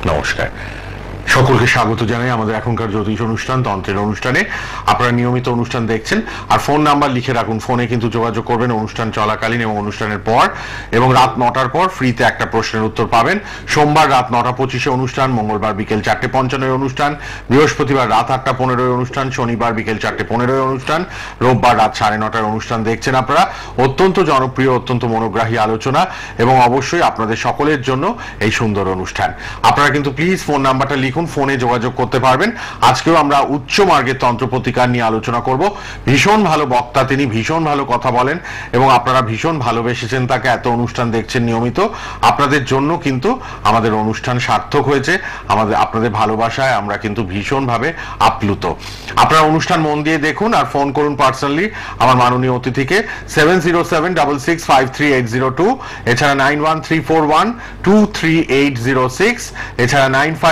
নমস্কার, সকলকে স্বাগত জানাই আমাদের এখনকার জ্যোতিষ অনুষ্ঠান তন্ত্রের অনুষ্ঠানে। আপনারা নিয়মিত অনুষ্ঠান দেখছেন, আর ফোন নাম্বার লিখে রাখুন, ফোনে কিন্তু যোগাযোগ করবেন অনুষ্ঠান চলাকালীন এবং অনুষ্ঠানের পর, এবং রাত 9টার পর ফ্রিতে একটা প্রশ্নের উত্তর পাবেন। সোমবার রাত 9:25 অনুষ্ঠান, মঙ্গলবার বিকেল 4:55 অনুষ্ঠান, বৃহস্পতিবার রাত 8:15 অনুষ্ঠান, শনিবার বিকেল 4:15 অনুষ্ঠান, রোববার রাত 9:30 অনুষ্ঠান দেখছেন আপনারা। অত্যন্ত জনপ্রিয়, অত্যন্ত মনোগ্রাহী আলোচনা, এবং অবশ্যই আপনাদের সকলের জন্য এই সুন্দর অনুষ্ঠান। আপনারা কিন্তু প্লিজ ফোন নাম্বারটা লিখুন, ফোনে যোগাযোগ করতে পারবেন। আজকেও আমরা উচ্চ মার্গের তন্ত্র প্রতিকার নিয়ে আলোচনা করব। ভীষণ ভালো বক্তা তিনি, ভীষণ ভালো কথা বলেন, এবং আপনারা ভীষণ ভালোবেসেছেন তাকে, এত অনুষ্ঠান দেখছেন নিয়মিত। আপনাদের জন্য কিন্তু আমাদের অনুষ্ঠান সার্থক হয়েছে, আপনাদের ভালোবাসায় আমরা কিন্তু ভীষণভাবে আপ্লুত। আপনারা অনুষ্ঠান মন দিয়ে দেখুন আর ফোন করুন পার্সোনালি আমার মাননীয় অতিথিকে 7076653802, এছাড়া 9134123806, এছাড়া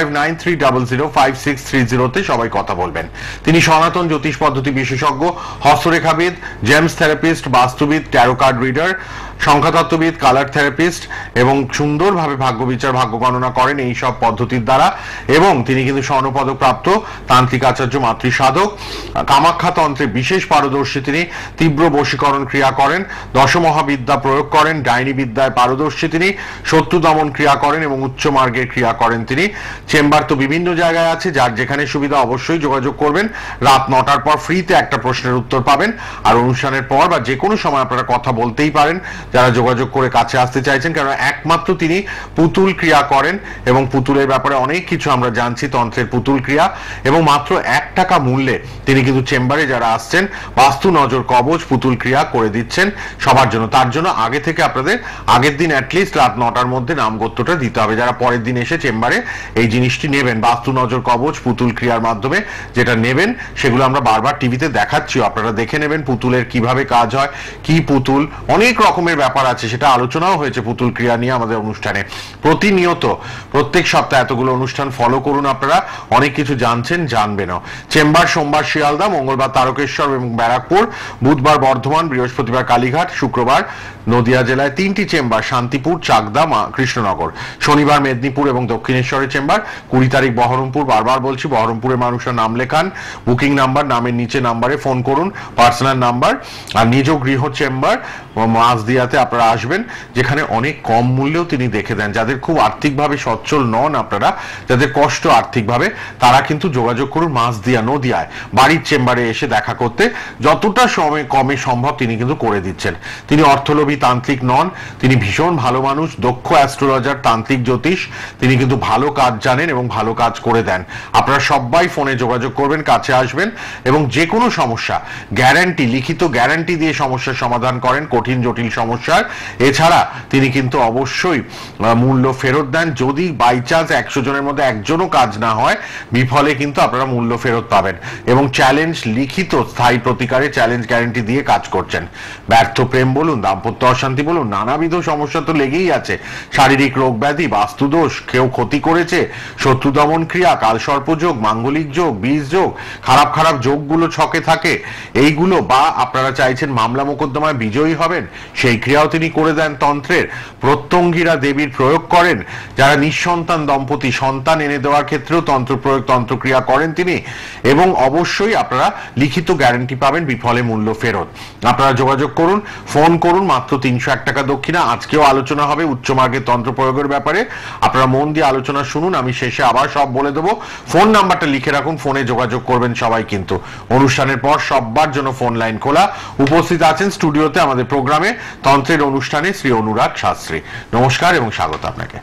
9593005630 সবাই কথা বলবেন। তিনি সনাতন জ্যোতিষ পদ্ধতি বিশেষজ্ঞ, হস্তরেখাবিদ, জেমস থেরাপিস্ট, বাস্তুবিদ, ট্যারো কার্ড রিডার, সংখ্যাতত্ত্ববিদ, কালার থেরাপিস্ট, এবং সুন্দরভাবে ভাগ্য বিচার, ভাগ্য গণনা করেন এই সব পদ্ধতির দ্বারা। এবং তিনি কিন্তু স্বর্ণপদক প্রাপ্ত তান্ত্রিক আচার্য, মাতৃ সাধক, কামাখ্যা তন্ত্রে বিশেষ পারদর্শী তিনি। তীব্র বশীকরণ ক্রিয়া করেন, দশমহাবিদ্যা প্রয়োগ করেন, ডাইনি বিদ্যায় পারদর্শী তিনি, শত্রু দমন ক্রিয়া করেন এবং উচ্চ মার্গের ক্রিয়া করেন তিনি। চেম্বার তো বিভিন্ন জায়গায় আছে, যার যেখানে সুবিধা অবশ্যই যোগাযোগ করবেন। রাত 9টার পর ফ্রিতে একটা প্রশ্নের উত্তর পাবেন, আর অনুষ্ঠানের পর বা যে কোনো সময় আপনারা কথা বলতেই পারেন যারা যোগাযোগ করে কাছে আসতে চাইছেন, কারণ একমাত্র তিনি পুতুল ক্রিয়া করেন, এবং পুতুলের ব্যাপারে অনেক কিছু আমরা জানছি, তন্ত্রের পুতুল ক্রিয়া, এবং মাত্র 1 টাকা মূল্যে তিনি কিন্তু চেম্বারে যারা আসছেন বাস্তু নজর কবচ পুতুল ক্রিয়া করে দিচ্ছেন সবার জন্য। তার জন্য আগে থেকে আপনাদের আগের দিন অ্যাটলিস্ট রাত 9টার মধ্যে নামগোত্রটা দিতে হবে, যারা পরের দিন এসে চেম্বারে এই জিনিসটি নেবেন। বাস্তু নজর কবচ পুতুল ক্রিয়ার মাধ্যমে যেটা নেবেন সেগুলো আমরা বারবার টিভিতে দেখাচ্ছি, আপনারা দেখে নেবেন পুতুলের কিভাবে কাজ হয়, কি পুতুল, অনেক রকমের ব্যাপার আছে, সেটা আলোচনাও হয়েছে পুতুল ক্রিয়া নিয়ে আমাদের অনুষ্ঠানে। প্রতিনিয়ত প্রত্যেক সপ্তাহে এতগুলো অনুষ্ঠান ফলো করুন, আপনারা অনেক কিছু জানছেন, জানবেনও। চেম্বার সোমবার শিয়ালদা, মঙ্গলবার তারকেশ্বর এবং ব্যারাকপুর, বুধবার বর্ধমান, বৃহস্পতিবার কালীঘাট, শুক্রবার নদিয়া জেলায় 3টি চেম্বার, শান্তিপুর, চাকদা, কৃষ্ণনগর, শনিবার মেদিনীপুর এবং দক্ষিণেশ্বরের চেম্বার। 20 তারিখ বহরমপুর, বারবার বলছি বহরমপুরের মানুষরা নাম লেখান, বুকিং নাম্বার নামের নিচে নাম্বারে ফোন করুন, পার্সোনাল নাম্বার। আর নিজ গৃহ চেম্বার মাঝদিয়াতে আপনারা আসবেন, যেখানে অনেক কম মূল্যেও তিনি দেখে দেন। যাদের খুব আর্থিকভাবে সচ্ছল নন আপনারা, যাদের কষ্ট আর্থিকভাবে, তারা কিন্তু যোগাযোগ করুন মাঝদিয়া নদিয়ায় বাড়ির চেম্বারে এসে দেখা করতে। যতটা সময় কমে সম্ভব তিনি কিন্তু করে দিচ্ছেন। তিনি অর্থলোভী তান্ত্রিক নন, তিনি ভীষণ ভালো মানুষ, দক্ষ অ্যাস্ট্রোলজার, তান্ত্রিক জ্যোতিষ। তিনি কিন্তু ভালো কাজ জানেন এবং ভালো কাজ করে দেন। আপনারা সবাই ফোনে যোগাযোগ করবেন, কাছে আসবেন, এবং যে কোনো সমস্যা গ্যারান্টি, লিখিত গ্যারান্টি দিয়ে সমস্যার সমাধান করেন, কঠিন জটিল সমস্যার। এছাড়া তিনি কিন্তু অবশ্যই মূল্য ফেরত দেন। যদি বাই চান্স 100 জনের মধ্যে একজনও কাজ না হয়, বিফলে কিন্তু আপনারা মূল্য ফেরত পাবেন। এবং চ্যালেঞ্জ, লিখিত স্থায়ী প্রতিকারে চ্যালেঞ্জ গ্যারান্টি দিয়ে কাজ করছেন। ব্যর্থ প্রেম বলুন, দাম্পত্য অশান্তি বলুন, নানাবিধ সমস্যা তো লেগেই আছে। শারীরিক রোগ ব্যাধি, বাস্তুদোষ, কেউ ক্ষতি করেছে, শত্রু দমন ক্রিয়া, কালসর্পযোগ, মাঙ্গলিক যোগ, বীজ যোগ, খারাপ খারাপ যোগগুলো ছকে থাকে, এইগুলো, বা আপনারা চাইছেন মামলা মোকদ্দমায় বিজয়ী হবেন, সেই ক্রিয়াও তিনি করে দেন তন্ত্রের। প্রত্যঙ্গিরা দেবীর প্রয়োগ করেন, যারা নিঃসন্তান দম্পতি সন্তান এনে দেওয়ার ক্ষেত্রেও তন্ত্র প্রয়োগ, তন্ত্রক্রিয়া করেন তিনি। এবং অবশ্যই আপনারা লিখিত গ্যারান্টি পাবেন, বিফলে মূল্য ফেরত। আপনারা যোগাযোগ করুন, ফোন করুন, মাত্র 301 টাকা দক্ষিণা। আজকেও আলোচনা হবে উচ্চ মার্গের তন্ত্র প্রয়োগের ব্যাপারে, আপনারা মন দিয়ে আলোচনা শুনুন, আমি শেষে আবার সব বলে দেবো। ফোন নাম্বারটা লিখে রাখুন, ফোনে যোগাযোগ করবেন সবাই। কিন্তু অনুষ্ঠানের পর সবার জন্য ফোন লাইন খোলা। উপস্থিত আছেন স্টুডিওতে আমাদের প্রোগ্রামে তন্ত্রের অনুষ্ঠানে শ্রী অনুরাগ শাস্ত্রী। নমস্কার এবং স্বাগত আপনাকে।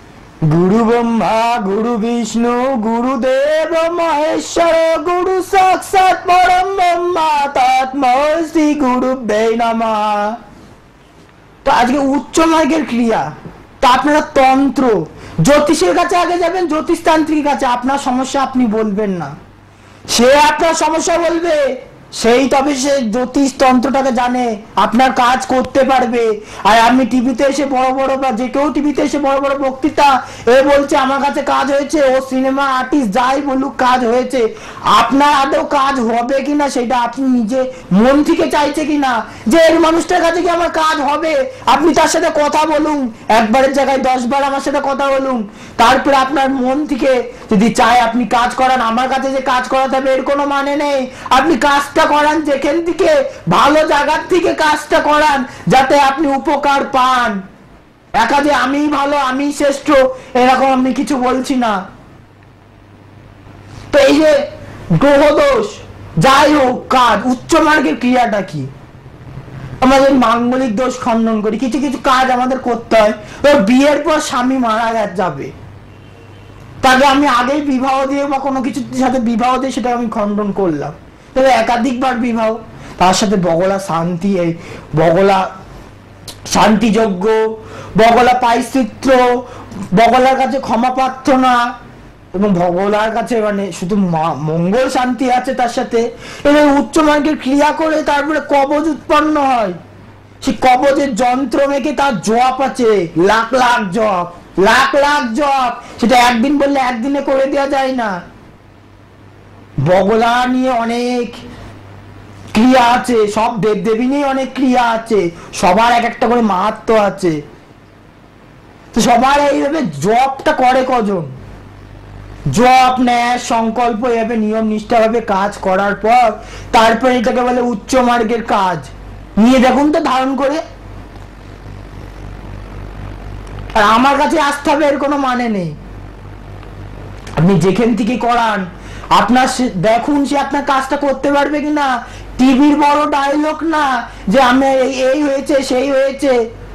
গুরু ব্রহ্মা গুরু বিষ্ণু গুরুদেব মহেশ্বর গুরু সাক্ষাৎ পরম ব্রহ্মা তস্मै শ্রী গুরুভ্যো নমঃ। তো আজকে উচ্চ মার্গের ক্রিয়া, তো আপনারা তন্ত্র জ্যোতিষের কাছে আগে যাবেন, জ্যোতিষতান্ত্রিকের কাছে। আপনার সমস্যা আপনি বলবেন না, সে আপনার সমস্যা বলবে, সেই তবে সে জ্যোতিষ তন্ত্রটাকে জানে, আপনার কাজ করতে পারবে। আর আপনি টিভিতে এসে বড় বড়, বা যে কেউ টিভিতে এসে বড় বড় বক্তৃতা এ বলছে আমার কাছে কাজ হয়েছে, ও সিনেমা আর্টিস্ট যাই বলুক কাজ হয়েছে, আপনার আদৌ কাজ হবে কিনা সেটা আপনি নিজে মন থেকে চাইছে কিনা, যে এই মানুষটার কাছে কি আমার কাজ হবে। আপনি তার সাথে কথা বলুন, একবারের জায়গায় 10 বার আমার সাথে কথা বলুন, তারপরে আপনার মন থেকে যদি চায় আপনি কাজ করান। আমার কাছে যে কাজ করাতে হবে এর কোনো মানে নেই। আপনি কাজটা করান যেখান থেকে, ভালো জায়গার থেকে কাজটা করান, যাতে আপনি উপকার পান। একা যে আমি ভালো, আমি শ্রেষ্ঠ, এরকম আমি কিছু বলছি না। তো এই যে গ্রহদোষ, যাই হোক, কাজ, উচ্চ মার্গের ক্রিয়াটা কি? আমাদের মাঙ্গলিক দোষ খণ্ডন করি, কিছু কিছু কাজ আমাদের করতে হয়। বিয়ের পর স্বামী মারা যাবে, তাকে আমি আগেই বিবাহ দিয়ে বা কোনো কিছুর সাথে বিবাহ দিয়ে সেটা আমি খণ্ডন করলাম। তবে একাধিকবার বিবাহ, তার সাথে বগলা শান্তি, এই বগলা শান্তিযজ্ঞ, বগলা পাইচিত্র, বগলার কাছে ক্ষমা প্রার্থনা, এবং ভগলার কাছে মানে শুধু মঙ্গল শান্তি আছে তার সাথে। এবং উচ্চ মার্গের ক্রিয়া করে তারপরে কবজ উৎপন্ন হয়। সেই কবজের যন্ত্র মেখে তার জপ আছে, লাখ লাখ জপ, লাখ লাখ জপ। সেটা একদিন বললে একদিনে করে দেওয়া যায় না। বগলা নিয়ে অনেক ক্রিয়া আছে, সব দেবদেবী নিয়ে অনেক ক্রিয়া আছে, সবার এক একটা করে মাহাত্ম্য আছে। তো সবার এইভাবে জপটা করে কজন? জপ, ন্যাস, সংকল্প, এভাবে নিয়ম নিষ্ঠা ভাবে কাজ করার পর তারপরে এটাকে বলে উচ্চ মার্গের কাজ। নিয়ে দেখুন তো ধারণ করে। আর আমার কাছে আসতে হবে এর কোনো মানে নেই। আপনি যেখান থেকে করান, আপনার দেখুন সে আপনার কাজটা করতে পারবে কিনা। টিভির বড় ডায়লগ না যে আমি এই হয়েছে সেই হয়েছে।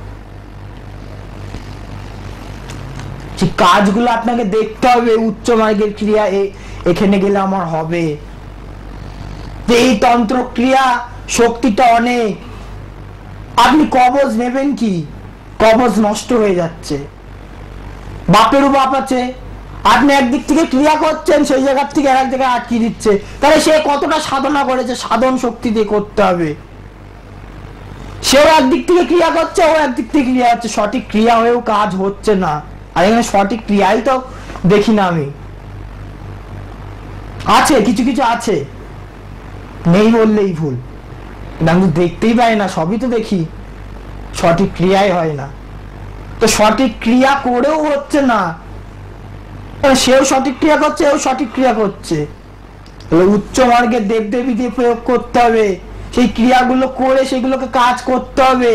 কাজগুলো আপনাকে দেখতে হবে, উচ্চ মার্গের ক্রিয়া এখানে গেলে আমার হবে। এই তন্ত্র ক্রিয়া শক্তিটা অনেক। আপনি কবজ নেবেন কি? কবজ নষ্ট হয়ে যাচ্ছে, বাপেরও বাপ আছে। আপনি একদিক থেকে ক্রিয়া করছেন, সেই জায়গার থেকে আর এক জায়গায় আটকে দিচ্ছে। তাহলে সে কতটা সাধনা করেছে, সাধন শক্তি দিয়ে করতে হবে। সেও একদিক থেকে ক্রিয়া করছে, ও একদিক থেকে ক্রিয়া হচ্ছে, সঠিক ক্রিয়া হয়েও কাজ হচ্ছে না। আর এখানে সঠিক ক্রিয়াই তো দেখি না আমি। আছে কিছু কিছু আছে, নেই বললেই ভুল। আমি দেখতেই পাই না, সবই তো দেখি, সঠিক ক্রিয়াই হয় না। তো সঠিক ক্রিয়া করেও হচ্ছে না, সেও সঠিক ক্রিয়া করছে, এও সঠিক ক্রিয়া করছে। উচ্চ মার্গের দেবদেবী দিয়ে প্রয়োগ করতে হবে, সেই ক্রিয়াগুলো করে সেগুলোকে কাজ করতে হবে।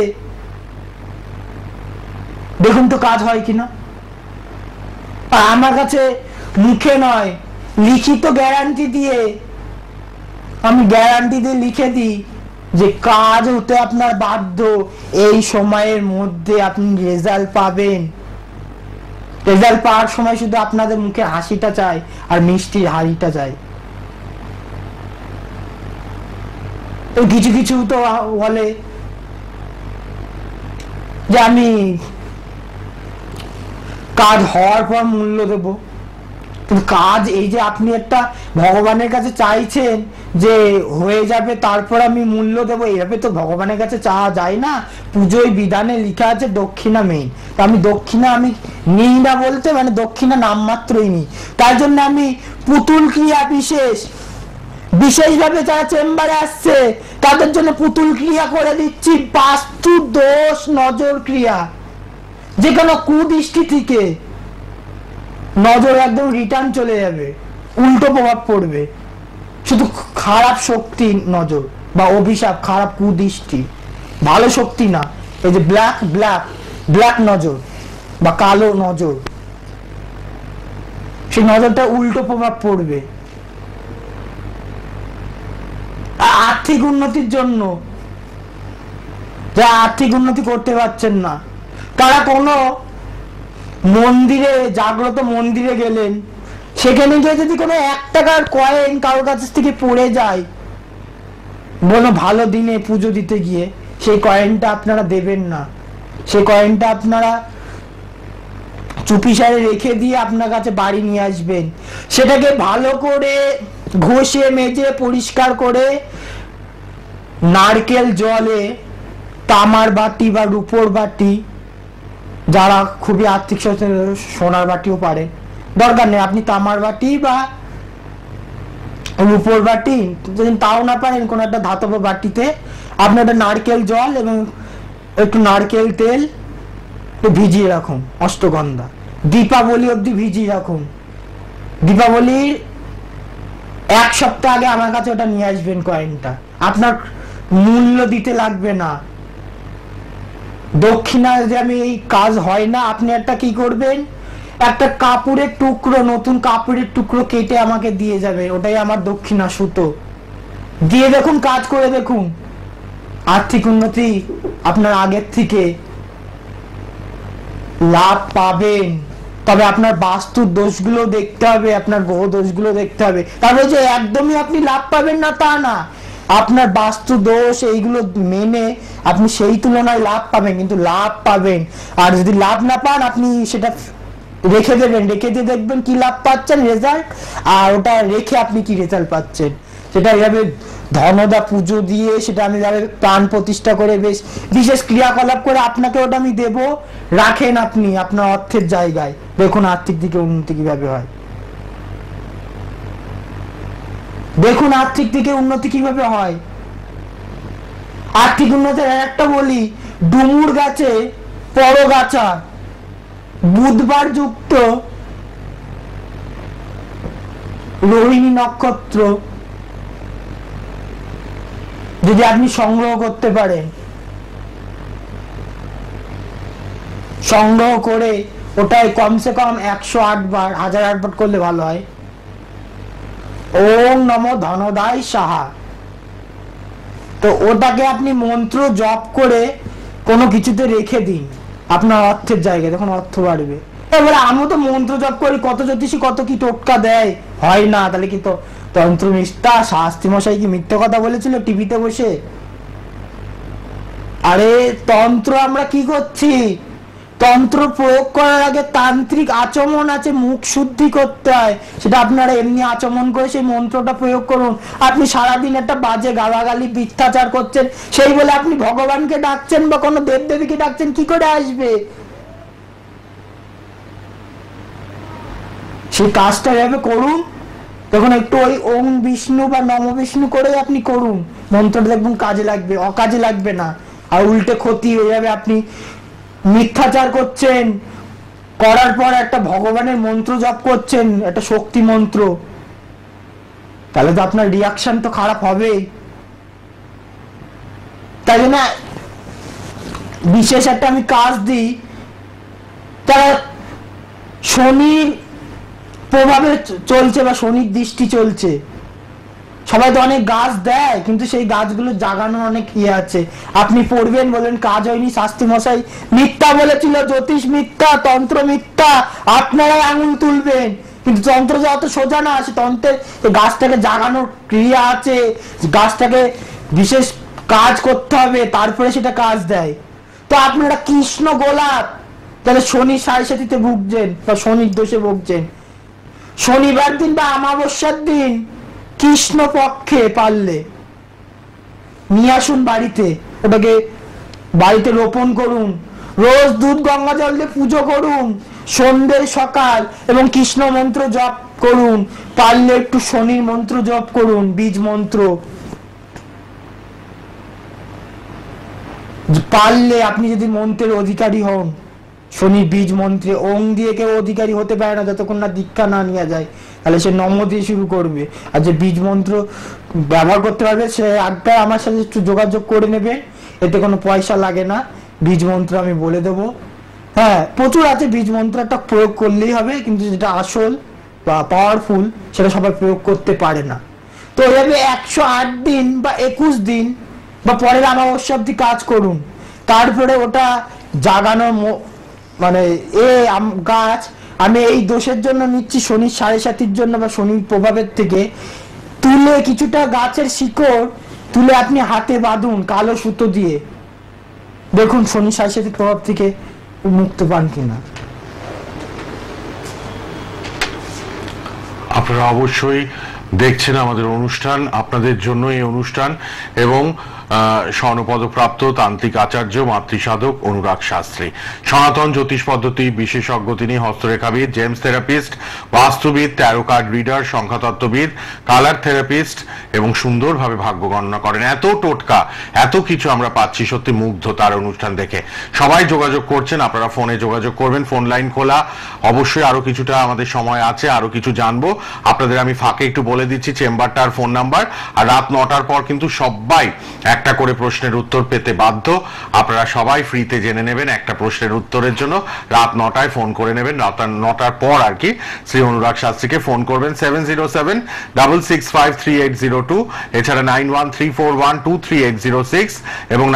দেখুন তো কাজ হয় কিনা। আমার কাছে মুখে নয়, লিখিত গ্যারান্টি দিয়ে, আমি গ্যারান্টি দিয়ে লিখে দিই যে কাজ হতে আপনার বাধ্য। এই সময়ের মধ্যে আপনি রেজাল্ট পাবেন। রেজাল্ট পাওয়ার সময় শুধু আপনাদের মুখে হাসিটা চাই আর মিষ্টির হাড়িটা চাই। কিছু কিছু তো বলে যে আমি কাজ হওয়ার পর মূল্য দেব। কিন্তু কাজ এই যে আপনি একটা ভগবানের কাছে চাইছেন যে হয়ে যাবে তারপর আমি মূল্য দেবো, এইভাবে তো ভগবানের কাছে চাওয়া যায় না। পুজোয় বিধানে লেখা আছে দক্ষিণা মেইন। তো আমি দক্ষিণা আমি নিই না বলতে, মানে দক্ষিণা নামমাত্রই নিই। তার জন্য আমি পুতুল ক্রিয়া বিশেষভাবে যারা চেম্বারে আসছে তাদের জন্য পুতুল ক্রিয়া করে দিচ্ছি। বাস্তু দোষ নজর ক্রিয়া, যে কোনো কুদৃষ্টি থেকে নজর একদম রিটার্ন চলে যাবে, উল্টো প্রভাব পড়বে। শুধু খারাপ শক্তি নজর বা অভিশাপ, খারাপ কুদৃষ্টি, ভালো শক্তি না। এই যে ব্ল্যাক নজর বা কালো নজর, সেই নজরটা উল্টো প্রভাব পড়বে। আর্থিক উন্নতির জন্য যারা আর্থিক উন্নতি করতে পারছেন না, তারা কোনো মন্দিরে, জাগ্রত মন্দিরে গেলেন, সেখানে গিয়ে যদি কোনো 1 টাকার কয়েন কারোর কাছ থেকে পড়ে যায়, কোনো ভালো দিনে পুজো দিতে গিয়ে, সেই কয়েনটা আপনারা দেবেন না। সেই কয়েনটা আপনারা চুপিসারে রেখে দিয়ে আপনার কাছে বাড়ি নিয়ে আসবেন। সেটাকে ভালো করে ঘষে মেজে পরিষ্কার করে নারকেল জলে তামার বাটি বা রূপোর বাটি, যারা খুবই আর্থিক সচেতন সোনার বাটিও পারেন, দরকার নেই, আপনি তামার বাটি বা রূপোর বাটি, যদি তাও না পারেন কোনো একটা ধাতব বাটিতে আপনি একটা নারকেল জল এবং একটু নারকেল তেল ভিজিয়ে রাখুন, অষ্টগন্ধা, দীপাবলি অবধি ভিজিয়ে রাখুন। দীপাবলির 1 সপ্তাহ আগে আমার কাছে ওটা নিয়ে আসবেন কয়েনটা, আপনার মূল্য দিতে লাগবে না, দক্ষিণা যদি আমি এই কাজ হয় না, আপনি একটা কি করবেন, একটা কাপড়ের টুকরো, নতুন কাপড়ের টুকরো কেটে আমাকে দিয়ে যাবে, ওটাই আমার দক্ষিণা, সুতো দিয়ে দেখুন, কাজ করে দেখুন, আর্থিক উন্নতি আপনার আগের থেকে লাভ পাবেন। তবে আপনার বাস্তুর দোষগুলো দেখতে হবে, আপনার গ্রহ দোষগুলো দেখতে হবে। তারপরে যে একদমই আপনি লাভ পাবেন না তা না, আপনার বাস্তু দোষ এইগুলো মেনে আপনি সেই তুলনায় লাভ পাবেন, কিন্তু লাভ পাবেন। আর যদি লাভ না পান, আপনি সেটা রেখে দেবেন, রেখে দিয়ে দেখবেন কি লাভ পাচ্ছেন রেজাল্ট, আর ওটা রেখে আপনি কি রেজাল্ট পাচ্ছেন সেটা এভাবে ধনদা পুজো দিয়ে, সেটা আমি প্রাণ প্রতিষ্ঠা করে বেশ বিশেষ ক্রিয়াকলাপ করে আপনাকে ওটা আমি দেব, রাখেন আপনি আপনার অর্থের জায়গায়, দেখুন আর্থিক দিকে উন্নতি কিভাবে হয়, দেখুন আর্থিক দিকে উন্নতি কিভাবে হয়। আর্থিক উন্নতির একটা বলি, ডুমুর গাছে পরগাছা বুধবার যুক্ত রোহিণী নক্ষত্র যদি আপনি সংগ্রহ করতে পারেন, সংগ্রহ করে ওটাই কমসে কম 108 বার, 1008 বার করলে ভালো হয়, ওম নমো ধনদায় সাহা, তো ওটাকে আপনি মন্ত্র জপ করে কোনো কিছুতে রেখে দিন আপনার অর্থের জায়গায়, দেখুন অর্থ বাড়বে। এবারে আমি তো মন্ত্র জপ করি, কত জ্যোতিষী কত কি টোটকা দেয়, হয় না, তাহলে কি তো তন্ত্র নিষ্ঠা শাস্ত্রী মশাই কি মিথ্যে কথা বলেছিল টিভিতে বসে? আরে তন্ত্র আমরা কি করছি, তন্ত্র প্রয়োগ করার আগে তান্ত্রিক আচমন আছে, মুখ শুদ্ধি করতে হয়, সেটা আপনারা এমনি আচমন করে সেই মন্ত্রটা প্রয়োগ করুন। আপনি সারাদিন একটা বাজে গালাগালি মিথ্যাচার করছেন, সেই বলে আপনি ভগবানকে ডাকছেন বা কোনো দেবদেবীকে ডাকছেন, কি করে আসবে? সেই কাজটা এভাবে করুন, তখন একটু ওই ওম বিষ্ণু বা নম বিষ্ণু করে আপনি করুন, মন্ত্রটা দেখুন কাজে লাগবে, অকাজে লাগবে না, আর উল্টে ক্ষতি হয়ে যাবে। আপনি মিথ্যাচার করছেন, করার পর একটা ভগবানের মন্ত্র জপ করছেন, একটা শক্তি মন্ত্র, তাহলে তো আপনার রিয়াকশন তো খারাপ হবেই। তাই জন্য বিশেষ একটা আমি কাজ দিই, তারা শনির প্রভাবে চলছে বা শনির দৃষ্টি চলছে, সবাই তো অনেক গাছ দেয়, কিন্তু সেই গাছগুলো জাগানোর অনেক ইয়ে আছে। আপনি পড়বেন, বলেন কাজ হয়নি, শাস্ত্রী মশাই মিথ্যা বলেছিল, জ্যোতিষ মিথ্যা, তন্ত্র মিথ্যা, আপনারাই আঙুল তুলবেন, কিন্তু তন্ত্র যে অত সোজা না, আছে তন্ত্রের গাছটাকে জাগানোর ক্রিয়া আছে, গাছটাকে বিশেষ কাজ করতে হবে, তারপরে সেটা কাজ দেয়। তো আপনারা কৃষ্ণ গোলাপ, তাহলে শনি সাড়ে ভুগছেন বা শনির দোষে ভুগছেন, শনিবার দিন বা অমাবস্যার দিন কৃষ্ণ পক্ষে পারলে নিয়ে আসুন বাড়িতে, ওটাকে বাড়িতে রোপণ করুন, রোজ দুধ গঙ্গা জল দিয়ে পুজো করুন, সন্ধ্যে সকাল, এবং কৃষ্ণ মন্ত্র জপ করুন, পারলে একটু শনির মন্ত্র জপ করুন, বীজ মন্ত্র পারলে, আপনি যদি মন্ত্রের অধিকারী হন, শনির বীজ মন্ত্রে ওং দিয়ে কেউ অধিকারী হতে পারে না যতক্ষণ না দীক্ষা না নিয়ে যায়, তাহলে সে নম দিয়ে শুরু করবে। আর যে বীজ মন্ত্র ব্যবহার করতে পারবে সে আগে আমার সাথে একটু যোগাযোগ করে নেবে, এতে কোনো পয়সা লাগে না, বীজ মন্ত্র আমি বলে দেবো। হ্যাঁ, প্রচুর আছে, বীজ মন্ত্রটা প্রয়োগ করলেই হবে, কিন্তু যেটা আসল বা পাওয়ারফুল সেটা সবাই প্রয়োগ করতে পারে না। তো এভাবে 108 দিন বা 21 দিন বা পরের অমাবস্যা অব্দি কাজ করুন, তারপরে ওটা জাগানোর মানে গাছ আমি এই দোষের জন্য নিচ্ছি, শনির 7.5 জন্য বা শনির প্রভাবের থেকে তুলে কিছুটা গাছের শিকড় তুলে আপনি হাতে বাঁধুন কালো সুতো দিয়ে, দেখুন শনি 7.5 প্রভাব থেকে মুক্ত পান কিনা। আপনারা অবশ্যই দেখছেন আমাদের অনুষ্ঠান, আপনাদের জন্য এই অনুষ্ঠান, এবং স্বর্ণপদকপ্রাপ্ত তান্ত্রিক আচার্য মাতৃসাধক অনুরাগ শাস্ত্রী। সনাতন জ্যোতিষ পদ্ধতি বিশেষজ্ঞ তিনি, হস্তরেখাবিদ, জেমস থেরাপিস্ট, বাস্তুবিদ, ট্যারো কার্ড রিডার, সংখ্যাতত্ত্ববিদ, কালার থেরাপিস্ট এবং সুন্দরভাবে ভাগ্য গণনা করেন। এত টোটকা, এত কিছু আমরা পাচ্ছি, সত্যি মুগ্ধ তার অনুষ্ঠান দেখে। সবাই যোগাযোগ করছেন, আপনারা ফোনে যোগাযোগ করবেন, ফোন লাইন খোলা। অবশ্যই আরো কিছুটা আমাদের সময় আছে, আরো কিছু জানবো। আপনাদের আমি ফাঁকে একটু বলে দিচ্ছি চেম্বারটা আর ফোন নাম্বার। আর রাত 9টার পর কিন্তু সবাই একটা করে প্রশ্নের উত্তর পেতে বাধ্য। আপনারা সবাই ফ্রিতে জেনে নেবেন একটা প্রশ্নের উত্তরের জন্য। রাত 9টায় ফোন করে নেবেন, রাত 9টার পর আর কি। শ্রী অনুরাগ শাস্ত্রীকে ফোন করবেন 7076653802, এছাড়া 9134123806 এবং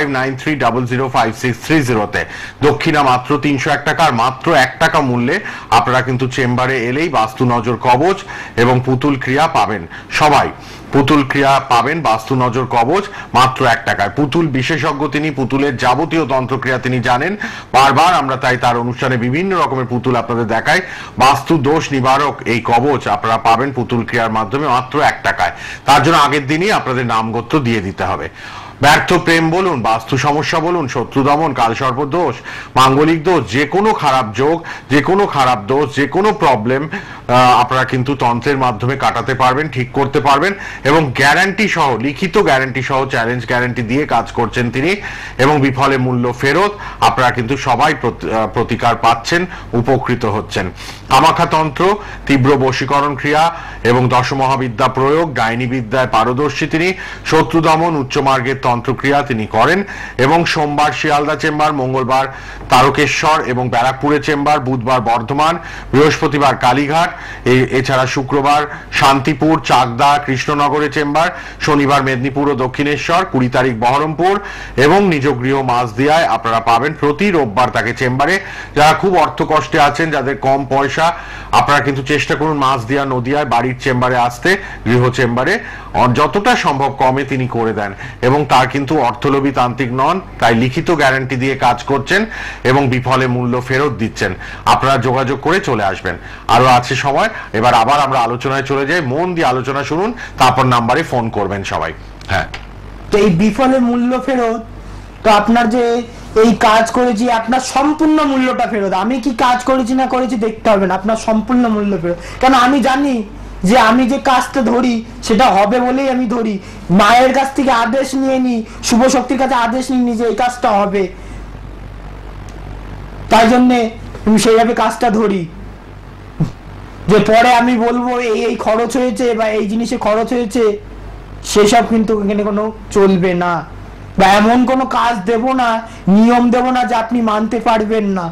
9593005630-তে। দক্ষিণা মাত্র 301 টাকা, আর মাত্র 1 টাকা মূল্যে আপনারা কিন্তু চেম্বারে এলেই বাস্তু নজর কবচ এবং পুতুল ক্রিয়া পাবেন। সবাই পুতুল ক্রিয়া পাবেন, বাস্তু নজর কবচ মাত্র 1 টাকায়। পুতুল বিশেষজ্ঞ তিনি, পুতুলের যাবতীয় তন্ত্রক্রিয়া তিনি জানেন। বারবার আমরা তাই তার অনুষ্ঠানে বিভিন্ন রকমের পুতুল আপনাদের দেখাই। বাস্তু দোষ নিবারক এই কবচ আপনারা পাবেন পুতুল ক্রিয়ার মাধ্যমে মাত্র 1 টাকায়। তার জন্য আগের দিনই আপনাদের নাম গোত্র দিয়ে দিতে হবে। ব্যর্থ প্রেম বলুন, বাস্তু সমস্যা বলুন, শত্রু দমন, কালসর্প দোষ, মাঙ্গলিক দোষ, যে কোনো খারাপ যোগ, যে কোনো খারাপ দোষ, যে কোনো প্রবলেম আপনারা কিন্তু তন্ত্রের মাধ্যমে কাটাতে পারবেন, ঠিক করতে পারবেন। এবং গ্যারান্টি সহ, লিখিত গ্যারান্টি সহ, চ্যালেঞ্জ গ্যারান্টি দিয়ে কাজ করছেন তিনি। এবং বিফলে মূল্য ফেরত। আপনারা কিন্তু সবাই প্রতিকার পাচ্ছেন, উপকৃত হচ্ছেন। কামাখ্যা তন্ত্র, তীব্র বশীকরণ ক্রিয়া এবং দশমহাবিদ্যা প্রয়োগ, ডাইনি বিদ্যায় পারদর্শী তিনি। শত্রু দমন, উচ্চমার্গের তন্ত্রক্রিয়া তিনি করেন। এবং সোমবার শিয়ালদা চেম্বার, মঙ্গলবার তারকেশ্বর এবং ব্যারাকপুরে চেম্বার, বুধবার বর্ধমান, বৃহস্পতিবার কালীঘাট, এছাড়া শুক্রবার শান্তিপুর, চাকদা, কৃষ্ণনগরে চেম্বার, শনিবার মেদিনীপুর ও দক্ষিণেশ্বর, 20 তারিখ বহরমপুর এবং নিজ গৃহ মাঝদিয়ায় আপনারা পাবেন প্রতি রোববার তাকে চেম্বারে। যারা খুব অর্থ কষ্টে আছেন, যাদের কম পয়সা, আপনারা কিন্তু চেষ্টা করুন মাঝদিয়া নদিয়ায় বাড়ির চেম্বারে আসতে, গৃহ চেম্বারে। যতটা সম্ভব কমে তিনি করে দেন এবং তার কিন্তু অর্থলোভী তান্ত্রিক নন, তাই লিখিত গ্যারান্টি দিয়ে কাজ করছেন এবং বিফলে মূল্য ফেরত দিচ্ছেন। আপনারা যোগাযোগ করে চলে আসবেন। আরো আছে সময়, এবার আবার আমরা আলোচনায় চলে যাই। মন দিয়ে আলোচনা শুনুন, তারপর নাম্বারে ফোন করবেন সবাই। হ্যাঁ, তো এই বিফলে মূল্য ফেরত, তো আপনার যে এই কাজ করেছি আপনার সম্পূর্ণ মূল্যটা ফেরত। আমি কি কাজ করেছি না করেছি দেখতে হবে না, আপনার সম্পূর্ণ মূল্য ফেরত। কেন আমি জানি যে আমি যে কাজটা ধরি সেটা হবে বলেই আমি ধরি। মায়ের কাছ থেকে আদেশ নিয়ে নি, শুভ শক্তির কাছে আদেশ নিয়ে নি যে এই কাজটা হবে, তাই জন্যে আমি সেইভাবে কাজটা ধরি। যে পরে আমি বলবো এই এই খরচ হয়েছে বা এই জিনিসে খরচ হয়েছে, সেসব কিন্তু এখানে কোনো চলবে না। বা এমন কোনো কাজ দেব না, নিয়ম দেব না যে আপনি মানতে পারবেন না।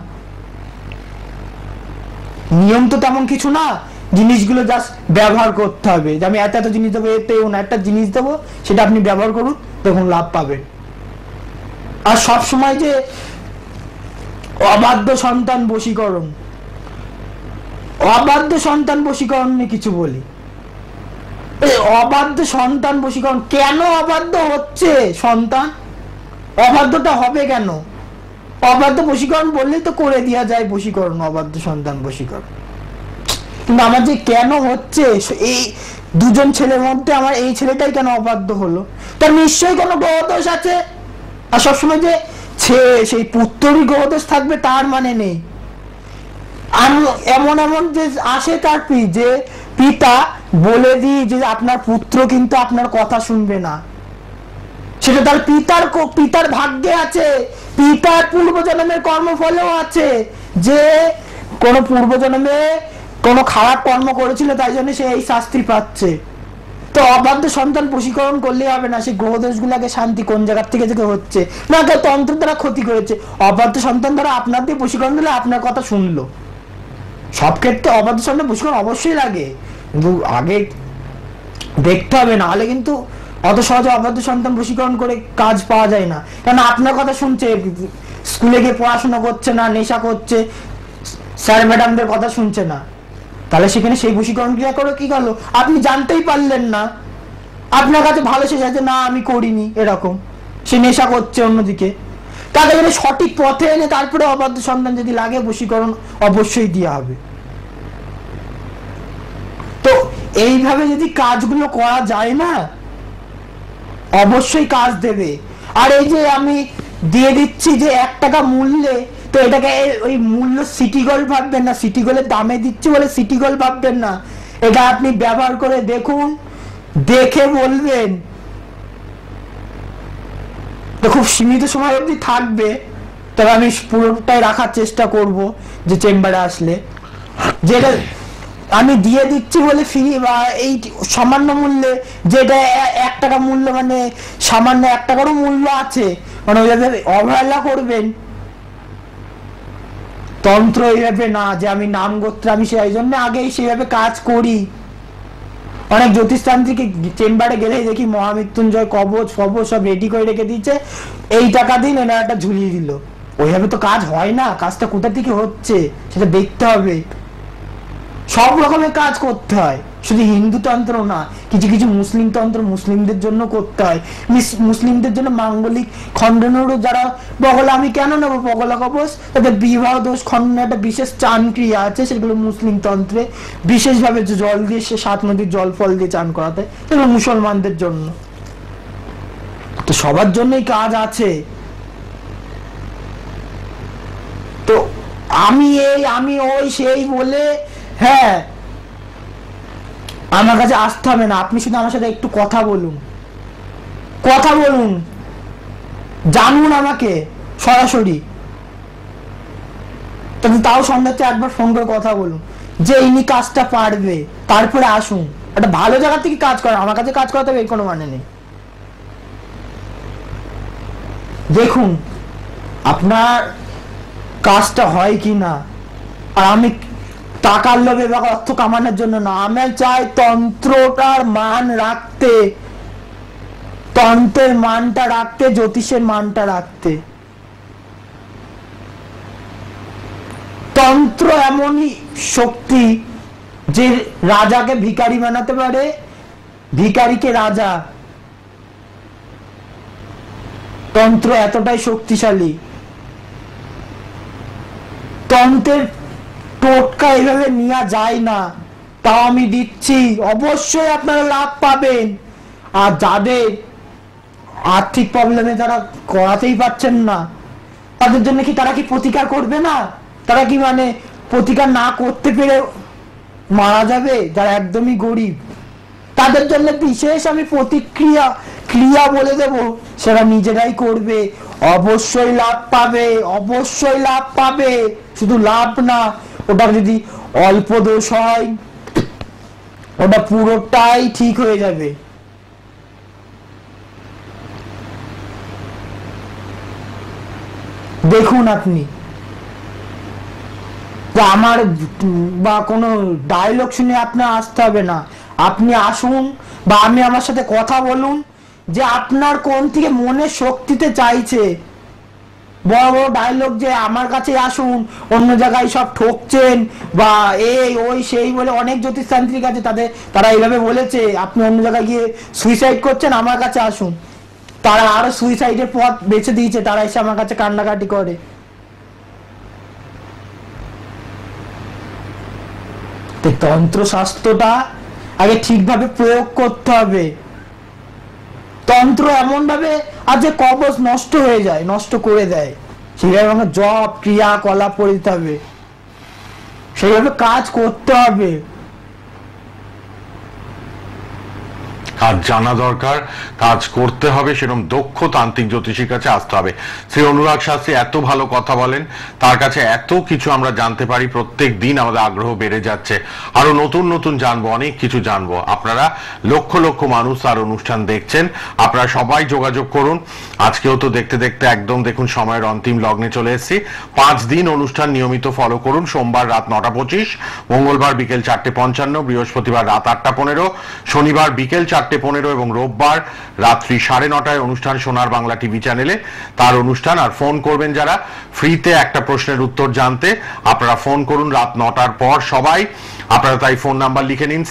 নিয়ম তো তেমন কিছু না, জিনিসগুলো জাস্ট ব্যবহার করতে হবে। যে আমি এত এত জিনিস দেবো, এতেও না, একটা জিনিস দেবো, সেটা আপনি ব্যবহার করুন, তখন লাভ পাবেন। আর সব সময় যে অবাধ্য সন্তান বশীকরণ, অবাধ্য সন্তান বশীকরণ নিয়ে কিছু বলি। অবাধ্য সন্তান বশীকরণ কেন অবাধ্য হচ্ছে সন্তান? অবাধ্যটা হবে কেন? অবাধ্য বশীকরণ বললেই তো করে দেওয়া যায় বশীকরণ, অবাধ্য সন্তান বশীকরণ। কিন্তু আমার যে কেন হচ্ছে, এই দুজন ছেলের মধ্যে আমার এই ছেলেটাই কেন অবাধ্য হলো, তার নিশ্চয়ই কোনো গ্রহদোষ আছে। আর সবসময় যে সেই পুত্ররই গ্রহদোষ থাকবে তার মানে নেই। এমন এমন যে আসে তার যে পিতা বলে দিই যে আপনার পুত্র কিন্তু আপনার কথা শুনবে না, সেটা তার পিতার ভাগ্যে আছে, পিতার পূর্বজন্মের কর্মফলেও আছে যে কোন পূর্বজন্মে কোন খারাপ কর্ম করেছিল, তাই জন্য সে এই শাস্তি পাচ্ছে। তো অবাধ্য সন্তান বশীকরণ করলে হবে না, সেই গ্রহদোষ গুলাকে শান্তি কোন জায়গা থেকে হচ্ছে না, তন্ত্র দ্বারা ক্ষতি করেছে। অবাধ্য সন্তান দ্বারা আপনার দিয়ে বশীকরণ দিলে আপনার কথা শুনলো। সব ক্ষেত্রে অবাধ্য সন্তান বশীকরণ অবশ্যই লাগে, কিন্তু আগে দেখতে হবে, না হলে কিন্তু অত সহজে অবাধ্য সন্তান বশীকরণ করে কাজ পাওয়া যায় না। কারণ আপনার কথা শুনছে, স্কুলে গিয়ে পড়াশোনা করছে না, নেশা করছে, স্যার ম্যাডামদের কথা শুনছে না, তাহলে সেখানে সেই বশীকরণ ক্রিয়া করে কি গেল? আপনি জানতেই পারলেন না, আপনার কাছে ভালো শেষ আছে না আমি করিনি, এরকম সে নেশা করছে অন্যদিকে। তাকে যদি সঠিক পথে এনে তারপরে অবাধ্য সন্তান যদি লাগে, বশীকরণ অবশ্যই দেওয়া হবে। তো এইভাবে যদি কাজগুলো করা যায় না, অবশ্যই কাজ দেবে। আর এই যে আমি দিয়ে দিচ্ছি যে 1 টাকা মূল্যে, তো এটাকে ওই মূল্য সিটি গোল্ড ভাববেন না, সিটি গোল্ডের দামে দিচ্ছি বলে সিটি গোল্ড ভাববেন না। এটা আপনি ব্যবহার করে দেখুন, দেখে বলবেন। তো খুব সীমিত সময় অবধি থাকবে, তবে আমি পুরোটাই রাখার চেষ্টা করব যে চেম্বারে আসলে, যেটা আমি দিয়ে দিচ্ছি বলে ফ্রি বা এই সামান্য মূল্যে, যেটা 1 টাকা মূল্য, মানে সামান্য 1 টাকারও মূল্য আছে, মানে ওইভাবে অবহেলা করবেন। তন্ত্র এইভাবে না যে আমি নাম গোত্র, আমি সেই জন্য আগেই সেইভাবে কাজ করি। অনেক জ্যোতিষতান্ত্রিক চেম্বারে গেলে দেখি মহামৃত্যুঞ্জয় কবচ ফবচ সব রেডি করে রেখে দিচ্ছে, এই টাকা দিন এনার একটা ঝুলিয়ে দিল। ওইভাবে তো কাজ হয় না, কাজটা কোথা থেকে হচ্ছে সেটা দেখতে হবে। সব রকমের কাজ করতে হয়, শুধু হিন্দু তন্ত্র না, কিছু কিছু মুসলিম তন্ত্র মুসলিমদের জন্য করতে হয়। মুসলিমদের জন্য মাঙ্গলিক খণ্ডনেরও যারা বগলা, আমি কেন নেবো বগলা কবচ, তাদের বিবাহ দোষ খণ্ডনের একটা বিশেষ চান ক্রিয়া আছে, সেগুলো মুসলিম তন্ত্রে বিশেষভাবে জল দিয়ে, সে 7 নদীর জল ফল দিয়ে চান করাতে, সেগুলো মুসলমানদের জন্য। তো সবার জন্যই কাজ আছে। তো আমি এই আমি ওই সেই বলে হ্যাঁ আমার কাছে আসতে হবে না। আপনি শুধু আমার সাথে একটু কথা বলুন, জানুন আমাকে সরাসরি। তবে তাও সন্ধ্যাতে একবার ফোন করে কথা বলুন যে ইনি কাজটা পারবে, তারপরে আসুন। একটা ভালো জায়গা থেকে কাজ করেন, আমার কাছে কাজ করাতে হবে এর কোনো মানে নেই। দেখুন আপনার কাজটা হয় কি না। আর আমি টাকার লোভে বা অর্থ কামানোর জন্য না, আমি চাই তন্ত্রটার মান রাখতে, তন্ত্রের মানটা রাখতে, জ্যোতিষের মানটা রাখতে। তন্ত্র এমনই শক্তি যে রাজাকে ভিখারি বানাতে পারে, ভিখারিকে রাজা। তন্ত্র এতটাই শক্তিশালী। তন্ত্রের টোটকা এভাবে নেওয়া যায় না, তাও আমি দিচ্ছি, অবশ্যই আপনারা লাভ পাবেন। আর যাদের আর্থিক প্রবলেমে তারা করাতেই পারছেন না, তাদের জন্য কি তারা কি প্রতিকার করবে না? তারা কি মানে প্রতিকার না করতে পেরে মারা যাবে? যারা একদমই গরিব তাদের জন্য বিশেষ আমি ক্রিয়া বলে দেব, সেটা নিজেরাই করবে, অবশ্যই লাভ পাবে, অবশ্যই লাভ পাবে। শুধু লাভ না, ওটা যদি অল্প দোষ হয় ওটা পুরোটাই ঠিক হয়ে যাবে। দেখুন আপনি, আমার বা কোনো ডায়লগ শুনে আপনার আসতে হবে না, আপনি আসুন বা আমি আমার সাথে কথা বলুন যে আপনার কোন থেকে মনে শক্তিতে চাইছে। বড় বড় ডায়লগ যে আমার কাছে আসুন, অন্য জায়গায় সব ঠকছেন বা এই ওই সেই বলে অনেক জ্যোতিষতান্ত্রিক আছে, তারা এইভাবে বলেছে আপনি অন্য জায়গায় গিয়ে সুইসাইড করছেন, আমার কাছে আসুন। তারা আরো সুইসাইডের পথ বেছে দিয়েছে, তারা এসে আমার কাছে কান্নাকাটি করে। তন্ত্র শাস্ত্রটা আগে ঠিকভাবে প্রয়োগ করতে হবে। তন্ত্র এমন ভাবে আজ কবচ নষ্ট হয়ে যায়, নষ্ট করে দেয়, সেইভাবে আমাকে জপ ক্রিয়া কলাপ করে দিতে হবে, সেইভাবে কাজ করতে হবে। কাজ জানা দরকার, কাজ করতে হবে, সেরকম দক্ষ তান্ত্রিক জ্যোতিষীর কাছে আসতে হবে। শ্রী অনুরাগ শাস্ত্রী এত ভালো কথা বলেন, তার কাছে এত কিছু আমরা জানতে পারি, প্রত্যেক দিন আমাদের আগ্রহ বেড়ে যাচ্ছে, আরো নতুন নতুন জানবো, অনেক কিছু জানবো। আপনারা লক্ষ লক্ষ মানুষ তার অনুষ্ঠান দেখছেন, আপনারা সবাই যোগাযোগ করুন। আজকেও তো দেখতে দেখতে একদম দেখুন সময়ের অন্তিম লগ্নে চলে এসেছি। 5 দিন অনুষ্ঠান নিয়মিত ফলো করুন। সোমবার রাত 9:25, মঙ্গলবার বিকেল 4:55, বৃহস্পতিবার রাত 8:15, শনিবার বিকেল 4:15 এবং রোববার রাত্রি 9:30 অনুষ্ঠান সোনার বাংলা টিভি চ্যানেলে তার অনুষ্ঠান। আর ফোন করবেন যারা ফ্রিতে একটা প্রশ্নের উত্তর জানতে, আপনারা ফোন করুন রাত 9টার পর সবাই। আপনারা তাই ফোন নাম্বার লিখে নিন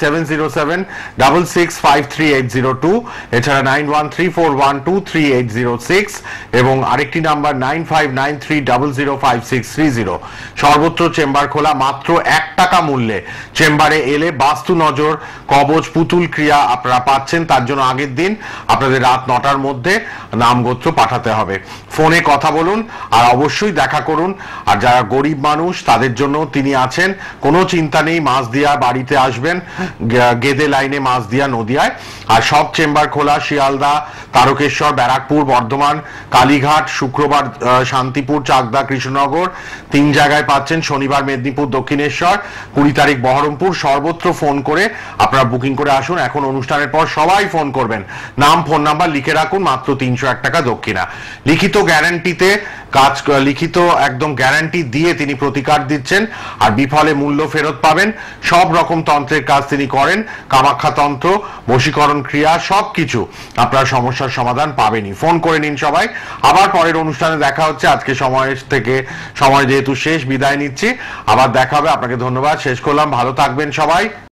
7076653802, এছাড়া 9134123806 এবং আরেকটি নাম্বার 9593005630। সর্বত্র চেম্বার খোলা, মাত্র 1 টাকা মূল্যে চেম্বারে এলে বাস্তু নজর, কবচ, পুতুল ক্রিয়া আপনারা পাচ্ছেন। যাচ্ছেন তার জন্য আগের দিন আপনাদের রাত 9টার মধ্যে নাম গোত্র পাঠাতে হবে। ফোনে কথা বলুন আর অবশ্যই দেখা করুন। আর যারা গরিব মানুষ তাদের জন্য তিনি আছেন, কোনো চিন্তা নেই। মাছদিয়া বাড়িতে আসবেন, গেদে লাইনে মাছদিয়া নদিয়ায়। আর সব চেম্বার খোলা, শিয়ালদা, তারকেশ্বর, ব্যারাকপুর, বর্ধমান, কালীঘাট, শুক্রবার শান্তিপুর, চাকদা, কৃষ্ণনগর, 3 জায়গায় পাচ্ছেন। শনিবার মেদিনীপুর, দক্ষিণেশ্বর, 20 তারিখ বহরমপুর। সর্বত্র ফোন করে আপনারা বুকিং করে আসুন। এখন অনুষ্ঠানের পর সবাই ফোন করবেন, নাম ফোন নাম্বার লিখে রাখুন, মাত্র 301 টাকা দক্ষিণা। লিখিত গ্যারান্টিতে কাজ, লিখিত একদম গ্যারান্টি দিয়ে তিনি প্রতিকার দিচ্ছেন। আর বিফলে মূল্য ফেরত পাবেন। সব রকম তন্ত্রের কাজ তিনি করেন, কামাখ্যা তন্ত্র, বশীকরণ ক্রিয়া, সবকিছু আপনার সমস্যার সমাধান পাবেনই। ফোন করে নিন সবাই। আবার পরের অনুষ্ঠানে দেখা হচ্ছে। আজকে সময় যেহেতু শেষ, বিদায় নিচ্ছি। আবার দেখা হবে। আপনাকে ধন্যবাদ। শেষ করলাম। ভালো থাকবেন সবাই।